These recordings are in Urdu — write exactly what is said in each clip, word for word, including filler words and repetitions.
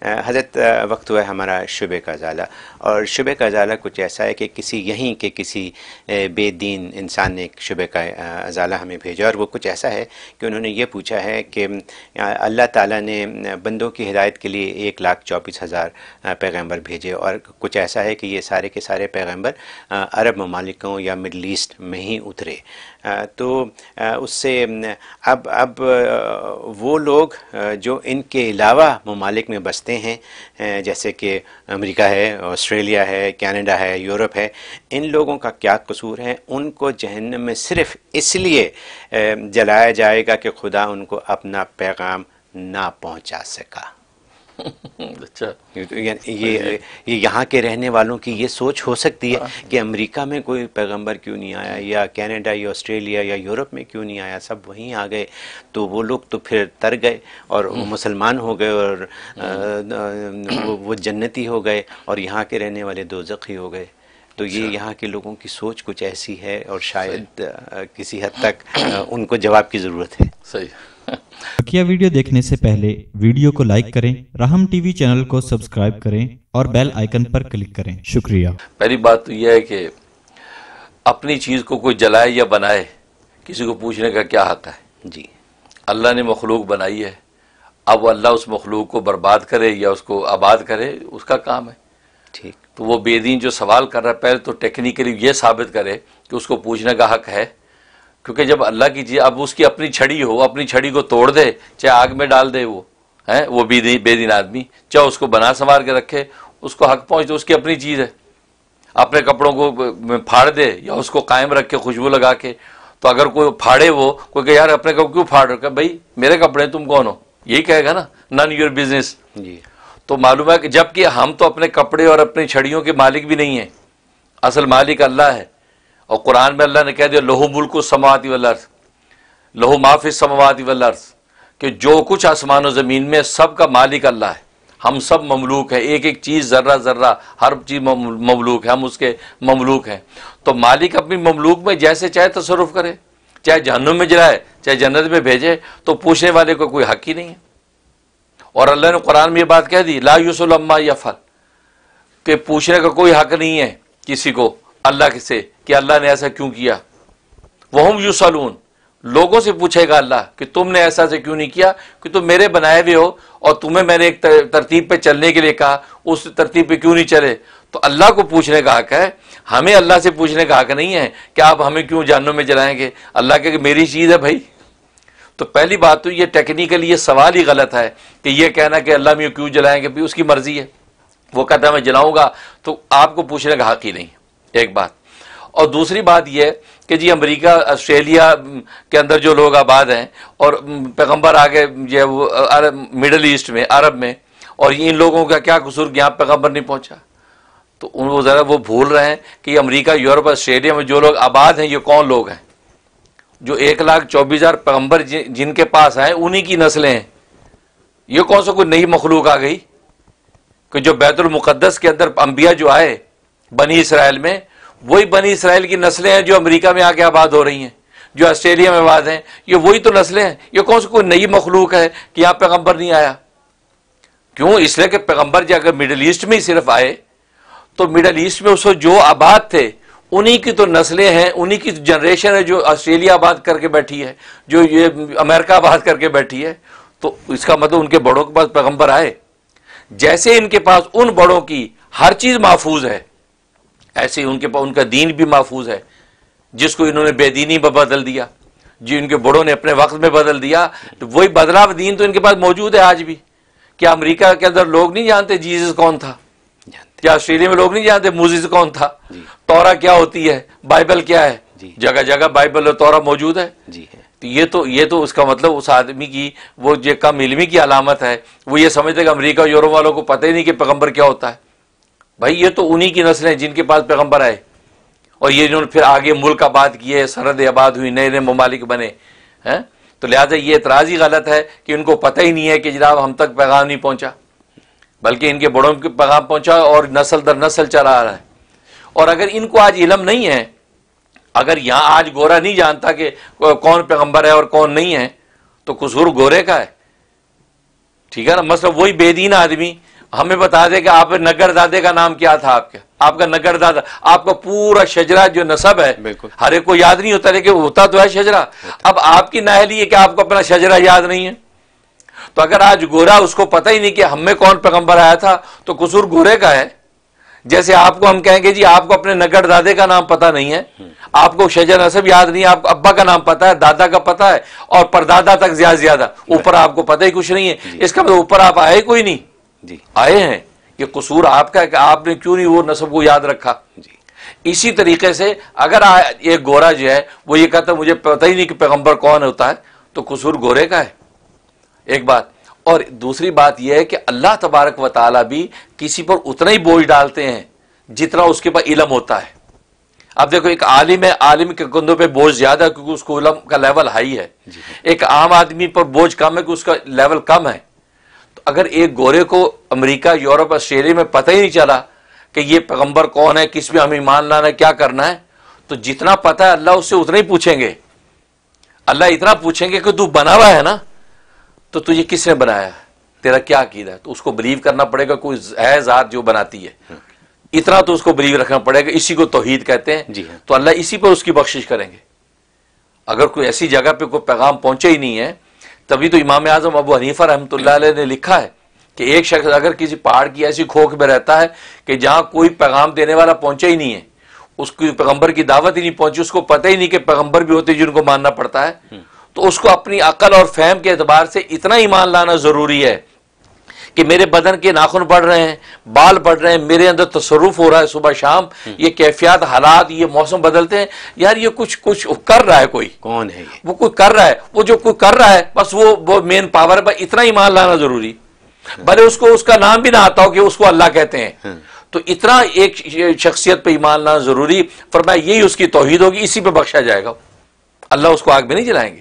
حضرت وقت ہوا ہے ہمارا شبے کا ازالہ، اور شبے کا ازالہ کچھ ایسا ہے کہ کسی یہیں کے کسی بے دین انسان نے ایک شبے کا ازالہ ہمیں بھیجا، اور وہ کچھ ایسا ہے کہ انہوں نے یہ پوچھا ہے کہ اللہ تعالیٰ نے بندوں کی ہدایت کے لیے ایک لاکھ چوبیس ہزار پیغمبر بھیجے، اور کچھ ایسا ہے کہ یہ سارے کے سارے پیغمبر عرب ممالکوں یا مڈل ایسٹ میں ہی اترے۔ تو اس سے اب اب وہ لوگ جو ان کے علاوہ ممالک میں بستے ہیں، جیسے کہ امریکہ ہے، آسٹریلیا ہے، کینیڈا ہے، یورپ ہے، ان لوگوں کا کیا قصور ہے؟ ان کو جہنم میں صرف اس لیے جلایا جائے گا کہ خدا ان کو اپنا پیغام نہ پہنچا سکا۔ اچھا، یہ یہاں کے رہنے والوں کی یہ سوچ ہو سکتی ہے کہ امریکہ میں کوئی پیغمبر کیوں نہیں آیا، یا کینیڈا یا آسٹریلیا یا یورپ میں کیوں نہیں آیا، سب وہیں آ گئے، تو وہ لوگ تو پھر تر گئے اور مسلمان ہو گئے، اور وہ جنتی ہو گئے، اور یہاں کے رہنے والے دوزخی ہو گئے۔ تو یہ یہاں کے لوگوں کی سوچ کچھ ایسی ہے، اور شاید کسی حد تک ان کو جواب کی ضرورت ہے۔ صحیح۔ بقیہ ویڈیو دیکھنے سے پہلے ویڈیو کو لائک کریں، رحم ٹی وی چینل کو سبسکرائب کریں اور بیل آئیکن پر کلک کریں۔ شکریہ۔ پہلی بات تو یہ ہے کہ اپنی چیز کو کوئی جلائے یا بنائے، کسی کو پوچھنے کا کیا حق ہے؟ جی، اللہ نے مخلوق بنائی ہے، اب اللہ اس مخلوق کو برباد کرے یا اس کو آباد کرے، اس کا کام ہے۔ ٹھیک، تو وہ بے دین جو سوال کر رہا ہے، پہلے تو ٹیکنیکلی یہ ثابت کرے کہ اس کو پوچھنے کا حق ہے، کیونکہ جب اللہ کی چیز، اب اس کی اپنی چھڑی ہو، اپنی چھڑی کو توڑ دے، چاہے آگ میں ڈال دے، وہ ہے وہ بے دین بے دین آدمی، چاہے اس کو بنا سنوار کے رکھے، اس کو حق پہنچ دے، اس کی اپنی چیز ہے، اپنے کپڑوں کو پھاڑ دے یا اس کو قائم رکھ کے خوشبو لگا کے۔ تو اگر کوئی پھاڑے، وہ کوئی کہ یار اپنے کپڑے کیوں پھاڑ رکھا، بھائی میرے کپڑے، تم کون ہو؟ یہی کہے گا نا، نن یور بزنس۔ جی، تو معلوم ہے کہ جب کہ ہم تو اپنے کپڑے اور اپنی چھڑیوں کے مالک بھی نہیں ہیں، اصل مالک اللہ ہے، اور قرآن میں اللہ نے کہہ دیا لہو ملک السماوات والارض، لہو ما فی السماوات والارض، کہ جو کچھ آسمان و زمین میں سب کا مالک اللہ ہے، ہم سب مملوک ہیں، ایک ایک چیز ذرہ ذرہ ہر چیز مملوک ہے، ہم اس کے مملوک ہیں۔ تو مالک اپنی مملوک میں جیسے چاہے تصرف کرے، چاہے جہنم میں جلائے چاہے جنت میں بھیجے، تو پوچھنے والے کو کوئی حق ہی نہیں ہے۔ اور اللہ نے قرآن میں یہ بات کہہ دی لا یسأل عما یفعل، کہ پوچھنے کا کوئی حق نہیں ہے کسی کو اللہ سے کہ اللہ نے ایسا کیوں کیا۔ وہم یسألون، لوگوں سے پوچھے گا اللہ کہ تم نے ایسا سے کیوں نہیں کیا، کہ تم میرے بنائے ہوئے ہو، اور تمہیں میں نے ایک ترتیب پہ چلنے کے لیے کہا، اس ترتیب پہ کیوں نہیں چلے؟ تو اللہ کو پوچھنے کا حق ہے، ہمیں اللہ سے پوچھنے کا حق نہیں ہے کہ آپ ہمیں کیوں جہنم میں جلائیں گے۔ اللہ کہ میری چیز ہے بھائی۔ تو پہلی بات تو یہ ٹیکنیکلی یہ سوال ہی غلط ہے کہ یہ کہنا کہ اللہ میں کیوں جلائیں گے، بھی اس کی مرضی ہے، وہ کہتا ہے میں جلاؤں گا، تو آپ کو پوچھنے کا حق ہی نہیں، ایک بات۔ اور دوسری بات یہ کہ جی امریکہ آسٹریلیا کے اندر جو لوگ آباد ہیں، اور پیغمبر آگے جو وہ مڈل ایسٹ میں، عرب میں، اور ان لوگوں کا کیا قصور کہ یہاں پیغمبر نہیں پہنچا؟ تو ان وہ ذرا وہ بھول رہے ہیں کہ یہ امریکہ، یورپ، آسٹریلیا میں جو لوگ آباد ہیں یہ کون لوگ ہیں؟ جو ایک لاکھ چوبیس ہزار پیغمبر جن کے پاس آئے انہی کی نسلیں ہیں۔ یہ کون سا کوئی نئی مخلوق آ گئی کہ جو بیت المقدس کے اندر انبیاء جو آئے بنی اسرائیل میں، وہی بنی اسرائیل کی نسلیں ہیں جو امریکہ میں آ کے آباد ہو رہی ہیں، جو آسٹریلیا میں آباد ہیں، یہ وہی تو نسلیں ہیں۔ یہ کون سا کوئی نئی مخلوق ہے کہ یہاں پیغمبر نہیں آیا؟ کیوں؟ اس لیے کہ پیغمبر جب اگر مڈل ایسٹ میں ہی صرف آئے تو مڈل ایسٹ میں اس وقت جو آباد تھے انہی کی تو نسلیں ہیں، انہی کی جنریشن ہے جو آسٹریلیا آباد کر کے بیٹھی ہے، جو یہ امریکہ آباد کر کے بیٹھی ہے۔ تو اس کا مطلب ان کے بڑوں کے پاس پیغمبر آئے، جیسے ان کے پاس ان بڑوں کی ہر چیز محفوظ ہے، ایسے ہی ان کے پاس ان کا دین بھی محفوظ ہے، جس کو انہوں نے بے دینی میں بدل دیا، جو ان کے بڑوں نے اپنے وقت میں بدل دیا، وہی بدلا دین تو ان کے پاس موجود ہے آج بھی۔ کیا امریکہ کے اندر لوگ نہیں جانتے جیزس کون تھا؟ کیا آسٹریلیا میں لوگ نہیں جانتے موسیس کون تھا؟ تورا کیا ہوتی ہے؟ بائبل کیا ہے؟ جگہ جگہ بائبل اور تورا موجود ہے۔ جی ہے۔ تو یہ تو یہ تو اس کا مطلب اس آدمی کی وہ جو کم علمی کی علامت ہے، وہ یہ سمجھتے کہ امریکہ یورپ والوں کو پتہ ہی نہیں کہ پیغمبر کیا ہوتا ہے۔ بھائی یہ تو انہی کی نسلیں جن کے پاس پیغمبر آئے، اور یہ جنہوں نے پھر آگے ملک آباد کیے، سرحدیں آباد ہوئی، نئے نئے ممالک بنے ہیں۔ تو لہٰذا یہ اعتراض ہی غلط ہے کہ ان کو پتہ ہی نہیں ہے کہ جناب ہم تک پیغام نہیں پہنچا، بلکہ ان کے بڑوں کے پیغام پہنچا اور نسل در نسل چلا آ رہا ہے۔ اور اگر ان کو آج علم نہیں ہے، اگر یہاں آج گورا نہیں جانتا کہ کون پیغمبر ہے اور کون نہیں ہے، تو قصور گورے کا ہے، ٹھیک ہے نا؟ مثلا وہی بے دین آدمی ہمیں بتا دے کہ آپ نگر دادے کا نام کیا تھا، آپ کا آپ کا نگر دادا، آپ کا پورا شجرہ جو نسب ہے ہر ایک کو یاد نہیں ہوتا، لیکن ہوتا تو ہے شجرہ. اب آپ کی نااہلی ہے کہ آپ کو اپنا شجرہ یاد نہیں ہے. تو اگر آج گورا اس کو پتہ ہی نہیں کہ ہم میں کون پیغمبر آیا تھا تو قصور گورے کا ہے. جیسے آپ کو ہم کہیں گے جی آپ کو اپنے نگر دادے کا نام پتہ نہیں ہے، آپ کو شجر نسب یاد نہیں ہے، آپ کو ابا کا نام پتہ ہے، دادا کا پتہ ہے، اور پردادا تک زیادہ زیادہ، اوپر آپ کو پتہ ہی کچھ نہیں ہے. اس کا مطلب اوپر آپ آئے کوئی نہیں. جی آئے ہیں. یہ قصور آپ کا ہے کہ آپ نے کیوں نہیں وہ نسب کو یاد رکھا. جی اسی طریقے سے اگر ایک گورا جو ہے وہ یہ کہتا ہے مجھے پتہ ہی نہیں کہ پیغمبر کون ہوتا ہے، تو قصور گورے کا ہے. ایک بات. اور دوسری بات یہ ہے کہ اللہ تبارک و تعالیٰ بھی کسی پر اتنا ہی بوجھ ڈالتے ہیں جتنا اس کے پاس علم ہوتا ہے. اب دیکھو ایک عالم ہے، عالم کے کندھوں پہ بوجھ زیادہ ہے کیونکہ اس کو علم کا لیول ہائی ہے. ایک عام آدمی پر بوجھ کم ہے کہ اس کا لیول کم ہے. تو اگر ایک گورے کو امریکہ، یورپ، آسٹریلیا میں پتہ ہی نہیں چلا کہ یہ پیغمبر کون ہے، کس پہ ہمیں ایمان لانا ہے، کیا کرنا ہے، تو جتنا پتہ ہے اللہ اس سے اتنا ہی پوچھیں گے. اللہ اتنا پوچھیں گے کہ تو بنا ہوا ہے نا، تو تجھے کس نے بنایا، تیرا کیا عقیدہ ہے. تو اس کو بلیو کرنا پڑے گا کوئی ہے ذات جو بناتی ہے، اتنا تو اس کو بلیو رکھنا پڑے گا. اسی کو توحید کہتے ہیں. جی تو اللہ اسی پر اس کی بخشش کریں گے. اگر کوئی ایسی جگہ پہ کوئی پیغام پہنچے ہی نہیں ہے، تبھی تو امام اعظم ابو حنیفہ رحمۃ اللہ علیہ نے لکھا ہے کہ ایک شخص اگر کسی پہاڑ کی ایسی کھوکھ میں رہتا ہے کہ جہاں کوئی پیغام دینے والا پہنچا ہی نہیں ہے، اس کی پیغمبر کی دعوت ہی نہیں پہنچی، اس کو پتہ ہی نہیں کہ پیغمبر بھی ہوتے جن کو ماننا پڑتا ہے، تو اس کو اپنی عقل اور فہم کے اعتبار سے اتنا ایمان لانا ضروری ہے کہ میرے بدن کے ناخن بڑھ رہے ہیں، بال بڑھ رہے ہیں، میرے اندر تصرف ہو رہا ہے صبح شام، یہ کیفیات، حالات، یہ موسم بدلتے ہیں، یار یہ کچھ کچھ کر رہا ہے، کوئی کون ہے یہ؟ وہ کوئی کر رہا ہے، وہ جو کوئی کر رہا ہے بس وہ وہ مین پاور ہے. اتنا ایمان لانا ضروری، بھلے اس کو اس کا نام بھی نہ آتا ہو کہ اس کو اللہ کہتے ہیں، تو اتنا ایک شخصیت پہ ایمان لانا ضروری. فرمایا یہی اس کی توحید ہوگی، اسی پہ بخشا جائے گا. اللہ اس کو آگ میں نہیں جلائیں گے.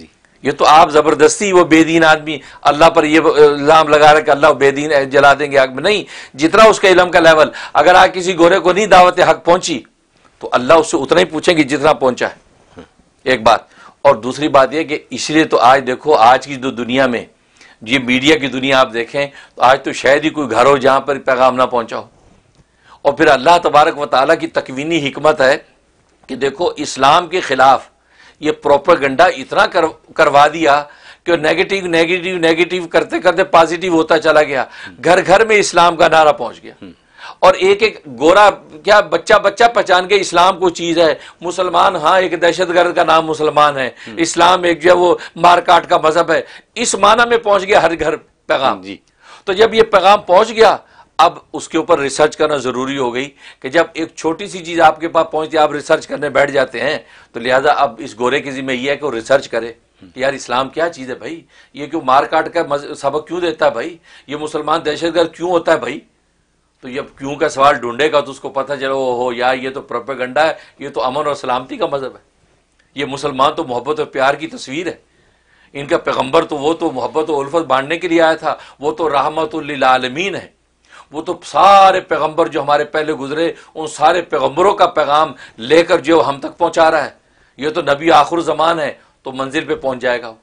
یہ تو آپ زبردستی وہ بے دین آدمی اللہ پر یہ الزام لگا رہے کہ اللہ بے دین جلا دیں گے آگ میں. نہیں، جتنا اس کا علم کا لیول، اگر آج کسی گورے کو نہیں دعوت حق پہنچی تو اللہ اس سے اتنا ہی پوچھیں گے جتنا پہنچا ہے. ایک بات. اور دوسری بات یہ کہ اس لیے تو آج دیکھو آج کی جو دنیا میں، یہ میڈیا کی دنیا آپ دیکھیں تو آج تو شاید ہی کوئی گھر ہو جہاں پر پیغام نہ پہنچا ہو. اور پھر اللہ تبارک و تعالیٰ کی تکوینی حکمت ہے کہ دیکھو اسلام کے خلاف یہ پروپیگنڈا اتنا کروا دیا کہ نیگیٹو نیگیٹو نیگیٹو کرتے کرتے پازیٹیو ہوتا چلا گیا. گھر گھر میں اسلام کا نعرہ پہنچ گیا، اور ایک ایک گورا کیا بچہ بچہ پہچان کے اسلام کو چیز ہے. مسلمان ہاں ایک دہشت گرد کا نام مسلمان ہے، اسلام ایک جو ہے وہ مار کاٹ کا مذہب ہے، اس معنی میں پہنچ گیا ہر گھر پیغام. جی تو جب یہ پیغام پہنچ گیا، اب اس کے اوپر ریسرچ کرنا ضروری ہو گئی کہ جب ایک چھوٹی سی چیز آپ کے پاس پہنچتی ہے آپ ریسرچ کرنے بیٹھ جاتے ہیں، تو لہٰذا اب اس گورے کی ذمہ یہ ہے کہ وہ ریسرچ کرے کہ یار اسلام کیا چیز ہے بھائی، یہ کیوں مار کاٹ کا سبق کیوں دیتا ہے بھائی، یہ مسلمان دہشت گرد کیوں ہوتا ہے بھائی. تو جب کیوں کا سوال ڈھونڈے گا تو اس کو پتہ چلو ہو یار یہ تو پروپیگنڈا ہے، یہ تو امن اور سلامتی کا مذہب ہے، یہ مسلمان تو محبت اور پیار کی تصویر ہے. ان کا پیغمبر تو وہ تو محبت و الفت بانٹنے کے لیے آیا تھا، وہ تو رحمت للعالمین ہے. وہ تو سارے پیغمبر جو ہمارے پہلے گزرے ان سارے پیغمبروں کا پیغام لے کر جو ہم تک پہنچا رہا ہے. یہ تو نبی آخر زمان ہے، تو منزل پہ پہنچ جائے گا.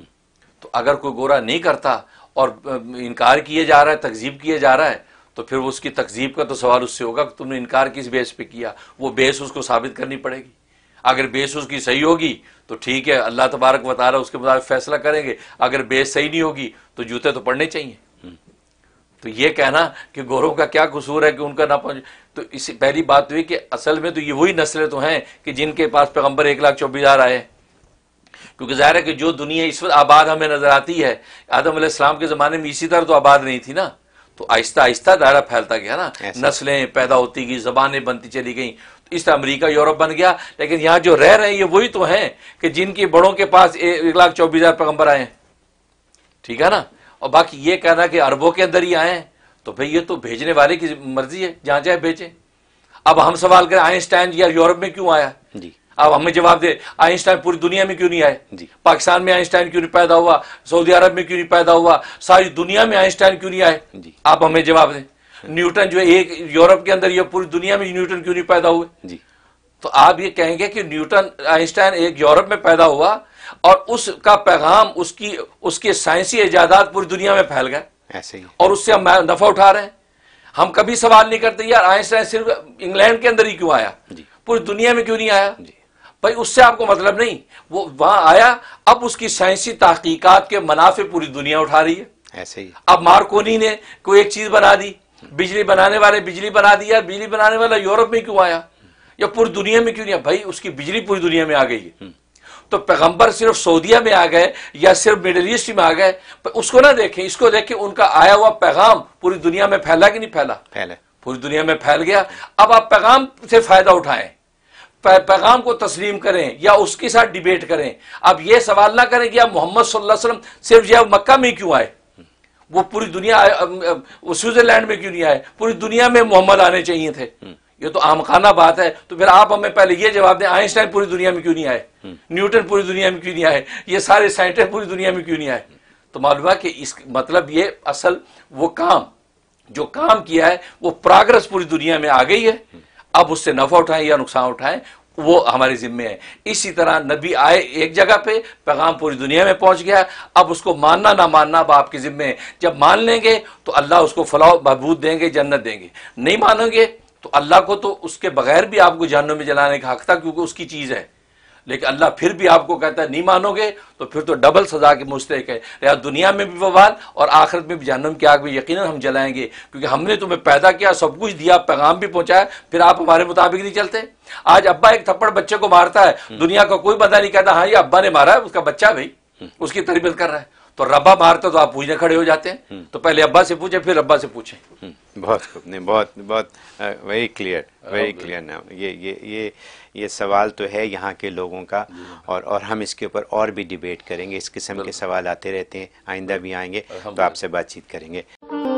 تو اگر کوئی گورا نہیں کرتا اور انکار کیے جا رہا ہے، تکذیب کیے جا رہا ہے، تو پھر اس کی تکذیب کا تو سوال اس سے ہوگا کہ تم نے انکار کس بیس پہ کیا. وہ بیس اس کو ثابت کرنی پڑے گی. اگر بیس اس کی صحیح ہوگی تو ٹھیک ہے، اللہ تبارک و تعالیٰ اس کے مطابق فیصلہ کریں گے. اگر بیس صحیح نہیں ہوگی تو جوتے تو پڑنے چاہیے. تو یہ کہنا کہ گوروں کا کیا قصور ہے کہ ان کا نہ پہنچ، تو اس پہلی بات تو یہ کہ اصل میں تو یہ وہی نسلیں تو ہیں کہ جن کے پاس پیغمبر ایک لاکھ چوبیس ہزار آئے. کیونکہ ظاہر ہے کہ جو دنیا اس وقت آباد ہمیں نظر آتی ہے، آدم علیہ السلام کے زمانے میں اسی طرح تو آباد نہیں تھی نا. تو آہستہ آہستہ دائرہ پھیلتا گیا نا، نسلیں پیدا ہوتی گئی، زبانیں بنتی چلی گئیں. تو اس طرح امریکہ یورپ بن گیا. لیکن یہاں جو رہ رہے ہیں یہ وہی تو ہیں کہ جن کی بڑوں کے پاس ایک لاکھ چوبیس ہزار پیغمبر آئے ہیں. ٹھیک ہے نا. اور باقی یہ کہنا کہ عربوں کے اندر ہی آئے ہیں، تو بھئی یہ تو بھیجنے والے کی مرضی ہے، جہاں چاہے بھیجیں. اب ہم سوال کریں آئنسٹائن یا یورپ میں کیوں آیا؟ جی اب ہمیں جواب دے آئنسٹائن پوری دنیا میں کیوں نہیں آئے؟ جی پاکستان میں آئنسٹائن کیوں نہیں پیدا ہوا؟ سعودی عرب میں کیوں نہیں پیدا ہوا؟ ساری دنیا میں آئنسٹائن کیوں نہیں آئے؟ جی آپ ہمیں جواب دیں. نیوٹن جو ہے ایک یورپ کے اندر، یہ پوری دنیا میں نیوٹن کیوں نہیں پیدا ہوئے؟ جی تو آپ یہ کہیں گے کہ نیوٹن آئنسٹائن ایک یورپ میں پیدا ہوا اور اس کا پیغام، اس کی اس کے سائنسی ایجادات پوری دنیا میں پھیل گئے. ایسے ہی اور اس سے ہم نفع اٹھا رہے ہیں. ہم کبھی سوال نہیں کرتے یار آئنسٹائن صرف انگلینڈ کے اندر ہی کیوں آیا, پوری دنیا میں کیوں نہیں آیا؟ بھائی اس سے آپ کو مطلب نہیں, وہ وہاں آیا, اب اس کی سائنسی تحقیقات کے منافع پوری دنیا اٹھا رہی ہے. ایسے ہی اب مارکونی نے کوئی ایک چیز بنا دی, بجلی بنانے والے بجلی بنا دی, یار بجلی بنانے والا یورپ میں کیوں آیا یا پوری دنیا میں کیوں نہیں آیا؟ بھائی اس کی بجلی پوری دنیا میں آ گئی ہے. تو پیغمبر صرف سعودیہ میں آ گئے یا صرف مڈل ایسٹ میں آ گئے, اس کو نہ دیکھیں, اس کو دیکھیں ان کا آیا ہوا پیغام پوری دنیا میں پھیلا کہ نہیں پھیلا؟ پھیلا, پوری دنیا میں پھیل گیا. اب آپ پیغام سے فائدہ اٹھائیں, پیغام کو تسلیم کریں یا اس کے ساتھ ڈیبیٹ کریں. اب یہ سوال نہ کریں کہ آپ محمد صلی اللہ علیہ وسلم صرف یہ مکہ میں کیوں آئے, وہ پوری دنیا, سوئٹزرلینڈ میں کیوں نہیں آئے, پوری دنیا میں محمد آنے چاہیے تھے. یہ تو احمقانہ بات ہے. تو پھر آپ ہمیں پہلے یہ جواب دیں آئنسٹائن پوری دنیا میں کیوں نہیں آئے, نیوٹن پوری دنیا میں کیوں نہیں آئے, یہ سارے سائنٹسٹ پوری دنیا میں کیوں نہیں آئے؟ تو معلوم ہے کہ اس مطلب یہ اصل وہ کام جو کام کیا ہے وہ پراگرس پوری دنیا میں آ گئی ہے. اب اس سے نفع اٹھائیں یا نقصان اٹھائیں وہ ہمارے ذمے ہے. اسی طرح نبی آئے ایک جگہ پہ, پیغام پوری دنیا میں پہنچ گیا, اب اس کو ماننا نہ ماننا اب آپ کے ذمے ہے. جب مان لیں گے تو اللہ اس کو فلاح و بہبود دیں گے, جنت دیں گے. نہیں مانیں گے تو اللہ کو تو اس کے بغیر بھی آپ کو جہنم میں جلانے کا حق تھا کیونکہ اس کی چیز ہے. لیکن اللہ پھر بھی آپ کو کہتا ہے نہیں مانو گے تو پھر تو ڈبل سزا کے مستحق ہے. لہٰذا دنیا میں بھی وبال اور آخرت میں بھی جہنم کی آگ میں یقیناً ہم جلائیں گے, کیونکہ ہم نے تمہیں پیدا کیا, سب کچھ دیا, پیغام بھی پہنچایا, پھر آپ ہمارے مطابق نہیں چلتے. آج ابا ایک تھپڑ بچے کو مارتا ہے, دنیا کا کوئی بندہ نہیں کہتا ہاں یہ ابا نے مارا ہے, اس کا بچہ بھائی اس کی تربیت کر رہا ہے. تو ربا مارتا تو آپ پوچھنے کھڑے ہو جاتے ہیں. تو پہلے ابا سے پوچھیں پھر ابا سے پوچھیں. بہت خوب, نہیں بہت بہت ویری کلیئر ویری کلیئر نا. یہ یہ یہ یہ سوال تو ہے یہاں کے لوگوں کا, اور اور ہم اس کے اوپر اور بھی ڈیبیٹ کریں گے. اس قسم کے سوال آتے رہتے ہیں, آئندہ بھی آئیں گے تو آپ سے بات چیت کریں گے.